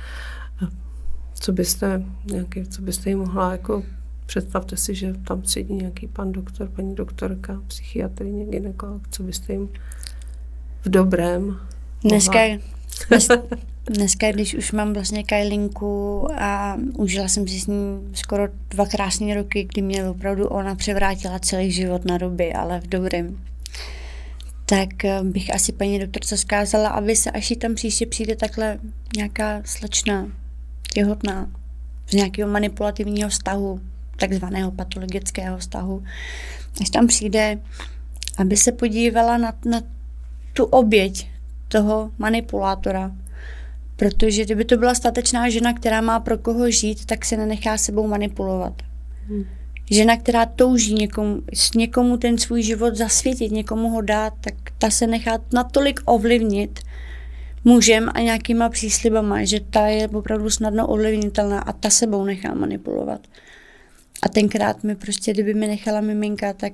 Co byste, nějaký, co byste jí mohla, jako představte si, že tam sedí nějaký pan doktor, paní doktorka, psychiatrině, gynekolog, co byste jim v dobrém Dneska, dnes, dneska, když už mám vlastně Kajlinku a užila jsem si s ní skoro dva krásné roky, kdy mě opravdu ona převrátila celý život na ruby, ale v dobrém, tak bych asi paní doktorce vzkázala, aby se, až jí tam příště přijde takhle nějaká slečna, těhotná, z nějakého manipulativního vztahu, takzvaného patologického vztahu, až tam přijde, aby se podívala na, na tu oběť toho manipulátora. Protože kdyby to byla statečná žena, která má pro koho žít, tak se nenechá sebou manipulovat. Hmm. Žena, která touží někomu, někomu ten svůj život zasvětit, někomu ho dát, tak ta se nechá natolik ovlivnit mužem a nějakýma příslibama, že ta je opravdu snadno ovlivnitelná a ta sebou nechá manipulovat. A tenkrát mi prostě, kdyby mi nechala miminka, tak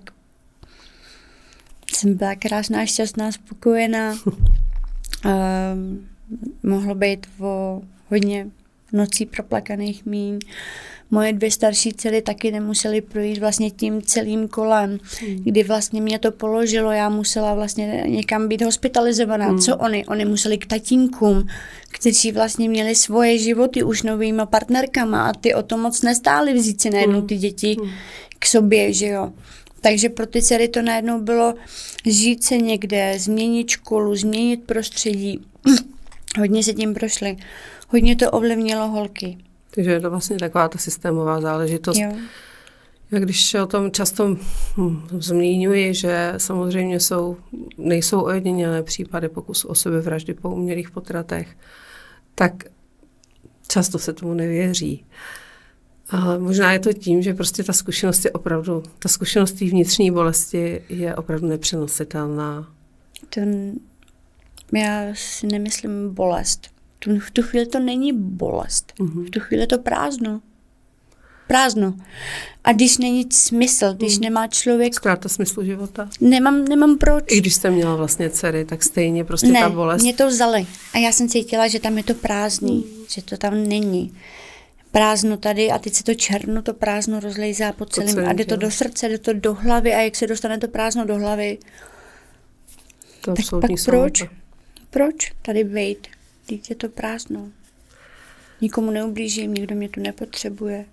jsem byla krásná, šťastná, spokojená. Um, mohlo být o hodně nocí proplakaných míň. Moje dvě starší dcery taky nemusely projít vlastně tím celým kolem, hmm. kdy vlastně mě to položilo, já musela vlastně někam být hospitalizovaná. Hmm. Co oni? Oni museli k tatínkům, kteří vlastně měli svoje životy už novýma partnerkama a ty o to moc nestály vzít si najednou ty děti hmm. k sobě, že jo. Takže pro ty dcery to najednou bylo žít se někde, změnit školu, změnit prostředí. Hodně se tím prošli. Hodně to ovlivnilo holky. Takže je to vlastně taková ta systémová záležitost. Jo. Já když o tom často hm, zmíňuji, že samozřejmě jsou, nejsou ojedinělé případy pokusu o sebevraždy po umělých potratech, tak často se tomu nevěří. Ale možná je to tím, že prostě ta zkušenost je opravdu, ta zkušenost té vnitřní bolesti je opravdu nepřenositelná. Ten, já si nemyslím bolest. V tu chvíli to není bolest. Mm-hmm. V tu chvíli je to prázdno. Prázdno. A když není smysl, když mm. nemá člověk... Ztráta smyslu života. Nemám, nemám proč. I když jste měla vlastně dcery, tak stejně prostě ne, ta bolest... Ne, mě to vzali. A já jsem cítila, že tam je to prázdný. Mm. Že to tam není. Prázdno tady a teď se to černo, to prázdno rozlejzá po celém a jde to do srdce, jde to do hlavy a jak se dostane to prázdno do hlavy, to tak pak proč? Proč tady bejt? Teď je to prázdno. Nikomu neublížím, nikdo mě tu nepotřebuje.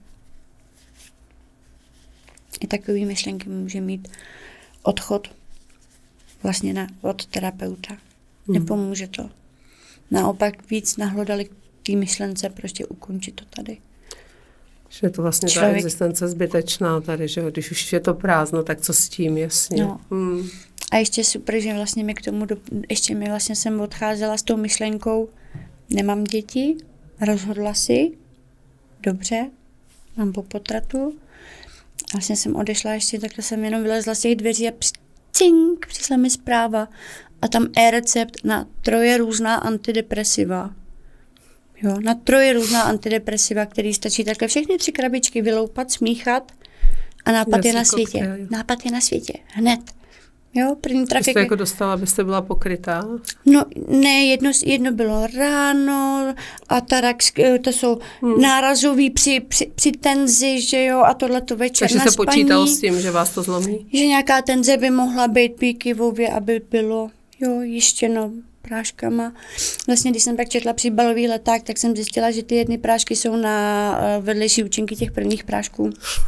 I takový myšlenky může mít odchod vlastně na, od terapeuta. Hmm. Nepomůže to. Naopak víc nahlodali k té myšlence prostě ukončit to tady. Že je to vlastně Člověk... ta existence zbytečná tady, že když už je to prázdno, tak co s tím, jasně. No. Hmm. A ještě super, že vlastně mi k tomu, do, ještě mi vlastně jsem odcházela s tou myšlenkou, nemám děti, rozhodla si, dobře, mám po potratu. Vlastně jsem odešla ještě, takhle jsem jenom vylezla z těch dveří a cink, přišla mi zpráva. A tam e-recept na troje různá antidepresiva. Jo, na troje různá antidepresiva, který stačí takhle všechny tři krabičky vyloupat, smíchat a nápad Jasný je na světě. Koktejl. Nápad je na světě, hned. Jo, první trafik. Jste jako dostala, abyste byla pokrytá? No, ne, jedno, jedno bylo ráno a tarax, to jsou hmm. nárazový při, při, při tenzi, že jo, a tohleto večer Takže na se spaní. počítalo s tím, že vás to zlomí? Že nějaká tenze by mohla být píkivově, aby bylo, jo, jištěno práškama. Vlastně, když jsem pak četla příbalový leták, tak jsem zjistila, že ty jedny prášky jsou na vedlejší účinky těch prvních prášků.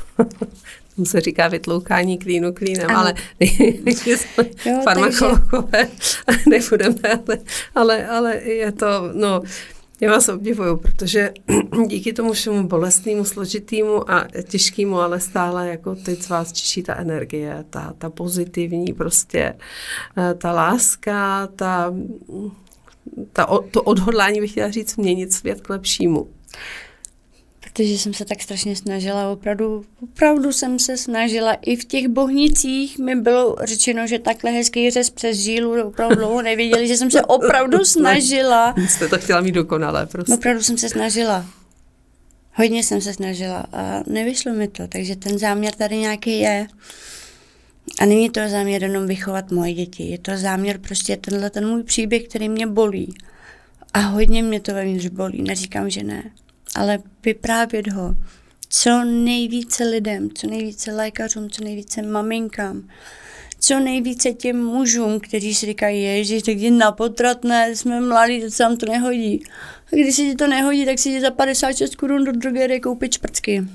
To se říká vytloukání klínu klínem, ano. Ale jo, farmakologové nebudeme, ale, ale, ale je to, no, já vás obdivuju, protože díky tomu všemu bolestnému, složitému a těžkému, ale stále jako teď z vás čiší ta energie, ta, ta pozitivní prostě, ta láska, ta, ta, to odhodlání, bych chtěla říct, měnit svět k lepšímu. Protože jsem se tak strašně snažila, opravdu, opravdu jsem se snažila. I v těch Bohnicích mi bylo řečeno, že takhle hezký řez přes žílu, opravdu dlouho nevěděli, že jsem se opravdu snažila. Jste to chtěla mít dokonalé prostě. Opravdu jsem se snažila. Hodně jsem se snažila a nevyšlo mi to, takže ten záměr tady nějaký je. A není to záměr jenom vychovat moje děti, je to záměr prostě tenhle ten můj příběh, který mě bolí. A hodně mě to vevnitř bolí, neříkám, že ne. Ale vyprávět ho co nejvíce lidem, co nejvíce lékařům, co nejvíce maminkám, co nejvíce těm mužům, kteří si říkají, ježiš, tak jdi na potrat, ne, jsme mladí, to se vám to nehodí. A když se ti to nehodí, tak si jdi za padesát šest korun do drogerie koupit šprcky.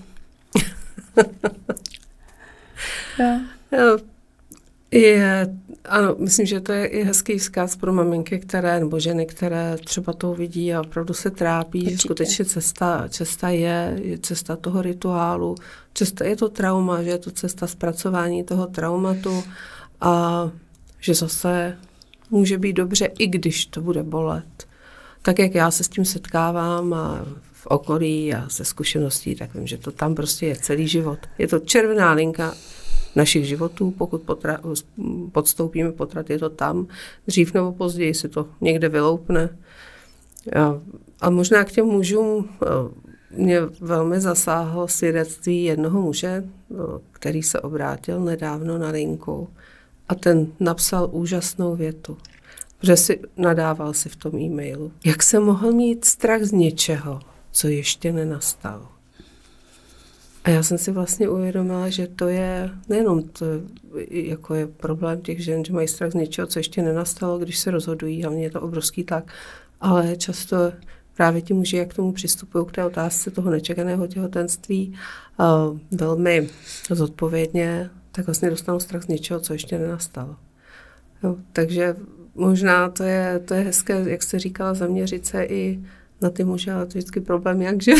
Jo. Jo. Je, ano, myslím, že to je i hezký vzkaz pro maminky, které, nebo ženy, které třeba to vidí a opravdu se trápí, Určitě. Že skutečně cesta, cesta je, je cesta toho rituálu, cesta je to trauma, že je to cesta zpracování toho traumatu a že zase může být dobře, i když to bude bolet. Tak, jak já se s tím setkávám a v okolí a se zkušeností, tak vím, že to tam prostě je celý život. Je to červená linka našich životů, pokud potra, podstoupíme potrat, je to tam. Dřív nebo později se to někde vyloupne. A, a možná k těm mužům mě velmi zasáhlo svědectví jednoho muže, který se obrátil nedávno na linku a ten napsal úžasnou větu. Že si nadával si v tom e-mailu. Jak se mohl mít strach z něčeho, co ještě nenastalo? A já jsem si vlastně uvědomila, že to je nejenom to, jako je problém těch žen, že mají strach z něčeho, co ještě nenastalo, když se rozhodují, hlavně je to obrovský tlak, ale často právě ti muži, jak k tomu přistupují k té otázce toho nečekaného těhotenství uh, velmi zodpovědně, tak vlastně dostanou strach z něčeho, co ještě nenastalo. Jo, takže možná to je, to je hezké, jak jste říkala, zaměřit se i na ty muže, ale to je vždycky problém, jakže?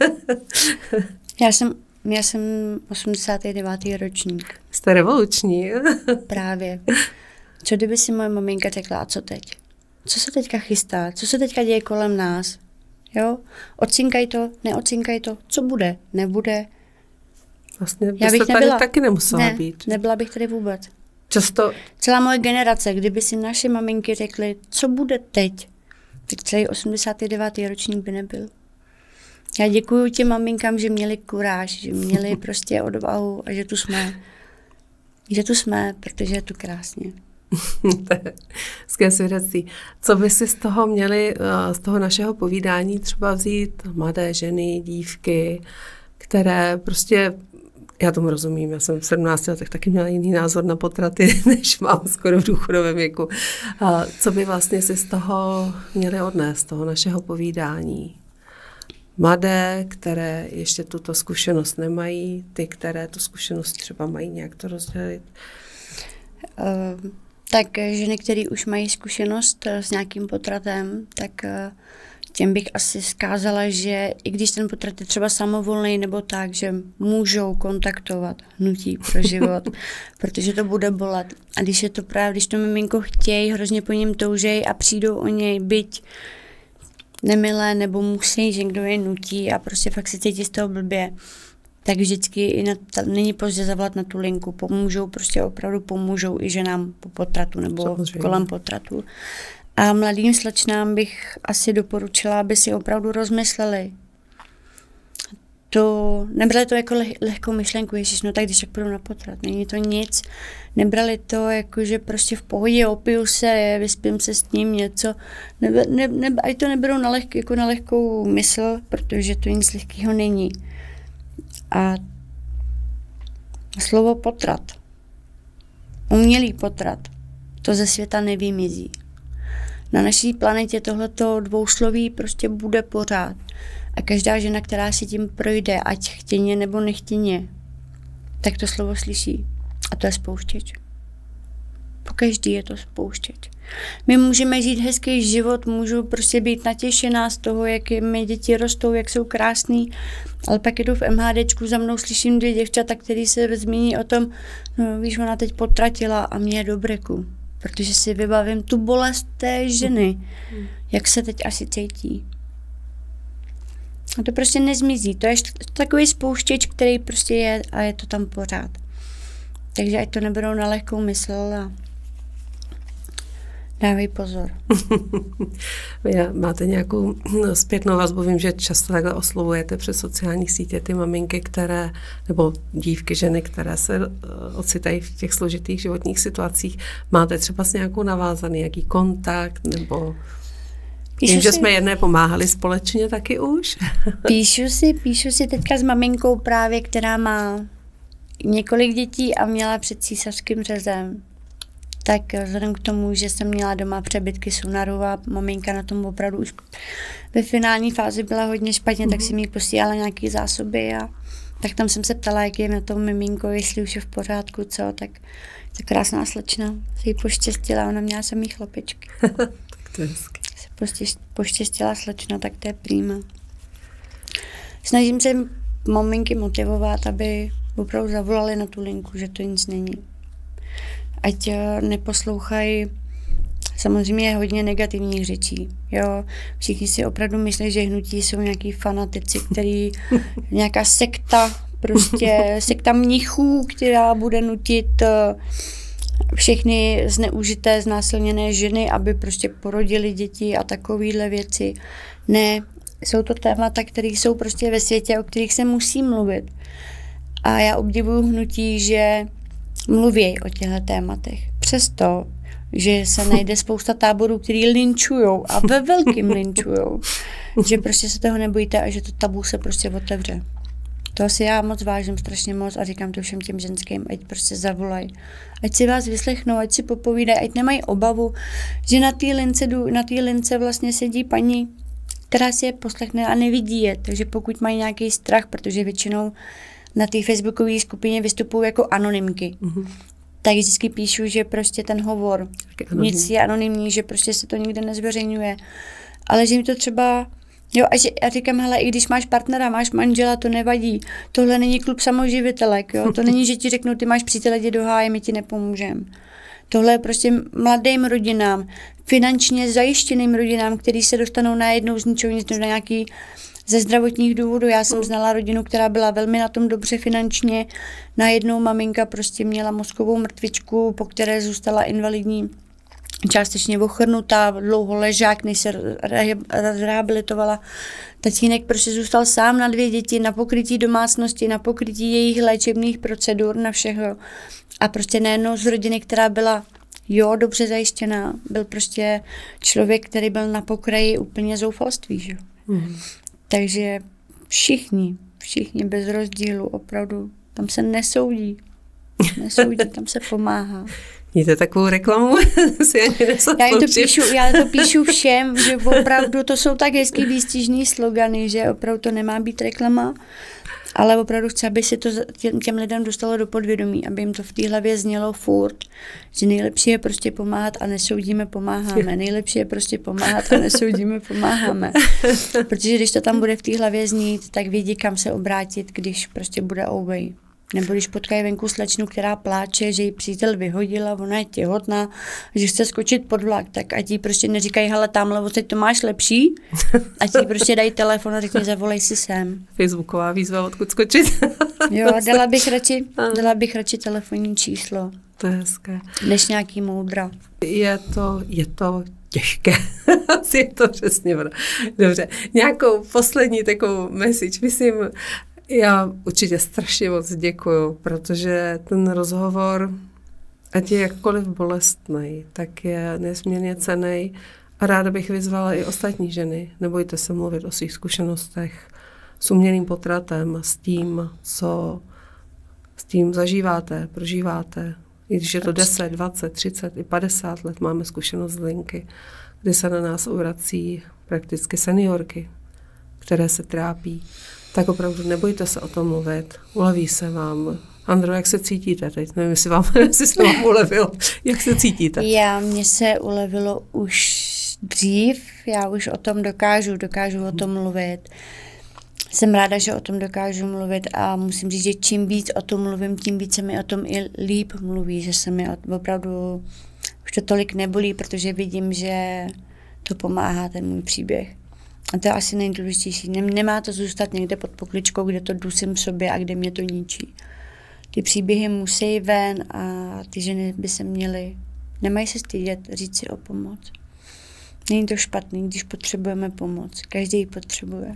já jsem Já jsem osmdesátý devátý ročník. Jste revoluční. Právě. Co kdyby si moje maminka řekla, a co teď? Co se teďka chystá? Co se teďka děje kolem nás? Jo? Ocinkaj to, neocinkaj to. Co bude? Nebude. Vlastně byste tady nebyla. Taky nemusela ne, být. nebyla bych tady vůbec. Často... Celá moje generace, kdyby si naše maminky řekly, co bude teď, tak celý osmdesátý devátý ročník by nebyl. Já děkuju těm maminkám, že měli kuráž, že měli prostě odvahu a že tu jsme. Že tu jsme, protože je tu krásně. To je hezké svědectví. Co by si z toho měli, z toho našeho povídání třeba vzít mladé ženy, dívky, které prostě, já tomu rozumím, já jsem v sedmnácti letech taky měla jiný názor na potraty, než mám skoro v důchodovém věku. Co by vlastně si z toho měli odnést, z toho našeho povídání? Mladé, které ještě tuto zkušenost nemají, ty, které tu zkušenost třeba mají, nějak to rozdělit? Uh, tak ženy, které už mají zkušenost s nějakým potratem, tak uh, těm bych asi zkázala, že i když ten potrat je třeba samovolný nebo tak, že můžou kontaktovat Hnutí pro život, protože to bude bolet. A když je to právě, když to miminko chtějí, hrozně po něm toužejí a přijdou o něj, byť nemilé nebo musí, že kdo je nutí a prostě fakt se cítí z toho blbě, tak vždycky i na ta, není pozdě zavolat na tu linku. Pomůžou, prostě opravdu pomůžou i ženám po potratu nebo Samozřejmě. kolem potratu. A mladým slečnám bych asi doporučila, aby si opravdu rozmysleli. To, nebrali to jako leh, lehkou myšlenku, ježiš, no tak když tak půjdu na potrat, není to nic. Nebrali to jako, že prostě v pohodě opiju se, vyspím se s tím něco. Ne, ne, ne, ať to neberou na, leh, jako na lehkou mysl, protože to nic lehkého není. A slovo potrat, umělý potrat, to ze světa nevymizí. Na naší planetě tohleto dvousloví prostě bude pořád. A každá žena, která si tím projde, ať chtěně nebo nechtěně, tak to slovo slyší. A to je spouštěč. Po každý je to spouštěč. My můžeme žít hezký život, můžu prostě být natěšená z toho, jak mi děti rostou, jak jsou krásný, ale pak jdu v MHDčku, za mnou slyším dvě děvčata, který se zmíní o tom, no víš, ona teď potratila a mě je do breku, protože si vybavím tu bolest té ženy, jak se teď asi cítí. A to prostě nezmizí. To je takový spouštěč, který prostě je a je to tam pořád. Takže ať to neberou na lehkou mysl a dávej pozor. Máte nějakou zpětnou vazbu? Vím, že často takhle oslovujete přes sociální sítě ty maminky, které, nebo dívky, ženy, které se ocitají v těch složitých životních situacích. Máte třeba s nějakou navázaný nějaký kontakt, nebo... Píšu Vím, že si, jsme jedné pomáhali společně taky už. Píšu si, píšu si teďka s maminkou právě, která má několik dětí a měla před císařským řezem. Tak vzhledem k tomu, že jsem měla doma přebytky Sunaru a maminka na tom opravdu už ve finální fázi byla hodně špatně, mm-hmm. tak si mi posílala nějaké zásoby a tak tam jsem se ptala, jak je na tom miminko, jestli už je v pořádku, co, tak ta krásná slečna se jí poštěstila, ona měla samý chlapečky. Tak to je hezky. Prostě poštěstila slečna, tak to je prýma. Snažím se maminky motivovat, aby opravdu zavolali na tu linku, že to nic není. Ať neposlouchají, samozřejmě je hodně negativních řečí. Jo? Všichni si opravdu myslí, že hnutí jsou nějaký fanatici, který nějaká sekta, prostě sekta mnichů, která bude nutit všechny zneužité, znásilněné ženy, aby prostě porodili děti a takovýhle věci. Ne, jsou to témata, které jsou prostě ve světě, o kterých se musí mluvit. A já obdivuju hnutí, že mluví o těchto tématech. Přesto že se najde spousta táborů, který linčujou a ve velkým linčujou, že prostě se toho nebojíte a že to tabu se prostě otevře. To asi já moc vážím strašně moc a říkám to všem těm ženským, ať prostě zavolají. Ať si vás vyslechnou, ať si popovídají, ať nemají obavu, že na té lince, na té lince vlastně sedí paní, která si je poslechne a nevidí je. Takže pokud mají nějaký strach, protože většinou na té facebookové skupině vystupují jako anonymky, mm-hmm. tak vždycky píšu, že prostě ten hovor, nic je anonymní, že prostě se to nikde nezveřejňuje. Ale že jim to třeba, jo, a že já říkám, hele, i když máš partnera, máš manžela, to nevadí. Tohle není klub samoživitelek, jo. To není, že ti řeknu, ty máš přítele, jdi do háje, my ti nepomůžeme. Tohle je prostě mladým rodinám, finančně zajištěným rodinám, který se dostanou najednou z ničeho nic, na nějaký ze zdravotních důvodů. Já jsem znala rodinu, která byla velmi na tom dobře finančně. Najednou maminka prostě měla mozkovou mrtvičku, po které zůstala invalidní, částečně ochrnutá, dlouho ležák, než se rehabilitovala. Tatínek prostě zůstal sám na dvě děti, na pokrytí domácnosti, na pokrytí jejich léčebných procedur, na všeho. A prostě najednou z rodiny, která byla jo, dobře zajištěná, byl prostě člověk, který byl na pokraji úplně zoufalství, že? Mm. Takže všichni, všichni bez rozdílu, opravdu, tam se nesoudí. Nesoudí, tam se pomáhá. Mějte takovou reklamu? si ani já, to píšu, já to píšu všem, že opravdu to jsou tak hezký výstižný slogany, že opravdu to nemá být reklama, ale opravdu chci, aby se to těm, těm lidem dostalo do podvědomí, aby jim to v té hlavě znělo furt, že nejlepší je prostě pomáhat a nesoudíme, pomáháme. Nejlepší je prostě pomáhat a nesoudíme, pomáháme. Protože když to tam bude v té hlavě znít, tak vědí, kam se obrátit, když prostě bude oubej. Nebo když potkají venku slečnu, která pláče, že jí přítel vyhodila, ona je těhotná, že chce skočit pod vlak, tak ať jí prostě neříkají, hele, tamhle odsaď to máš lepší, ať jí prostě dají telefon a řekni, zavolej si sem. Facebooková výzva, odkud skočit. Jo, dala bych radši, dala bych radši telefonní číslo. To je hezké. Než nějaký moudra. Je to, je to těžké. Asi je to přesně. Dobře, nějakou poslední takovou message, myslím, já určitě strašně moc děkuju, protože ten rozhovor, ať je jakkoliv bolestný, tak je nesmírně cenný a ráda bych vyzvala i ostatní ženy. Nebojte se mluvit o svých zkušenostech s umělým potratem, s tím, co s tím zažíváte, prožíváte. I když je to deset, dvacet, třicet i padesát let, máme zkušenost z linky, kdy se na nás obrací prakticky seniorky, které se trápí. Tak opravdu nebojte se o tom mluvit, uleví se vám. Andro, jak se cítíte teď? Nevím, jestli, vám, jestli se vám ulevilo. Jak se cítíte? Já, mně se ulevilo už dřív, já už o tom dokážu, dokážu o tom mluvit. Jsem ráda, že o tom dokážu mluvit a musím říct, že čím víc o tom mluvím, tím víc se mi o tom i líp mluví, že se mi opravdu už to tolik nebolí, protože vidím, že to pomáhá ten můj příběh. A to je asi nejdůležitější. Nemá to zůstat někde pod pokličkou, kde to dusím v sobě a kde mě to ničí. Ty příběhy musí ven a ty ženy by se měly, nemají se stydět, říct si o pomoc. Není to špatný, když potřebujeme pomoc. Každý ji potřebuje.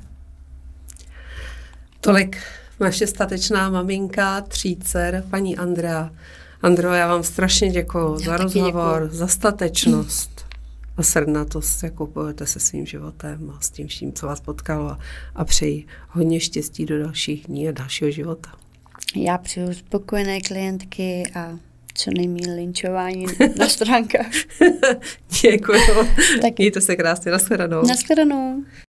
Tolik naše statečná maminka, tří dcer, paní Andrea. Andro, já vám strašně děkuju za rozhovor, děkuju. Za statečnost. A srdnatost, jakou pojete se svým životem a s tím vším, co vás potkalo a přeji hodně štěstí do dalších dní a dalšího života. Já přeju spokojené klientky a co nejméně linčování na stránkách. Děkuji. Mějte se krásně. Nashledanou. Nashledanou.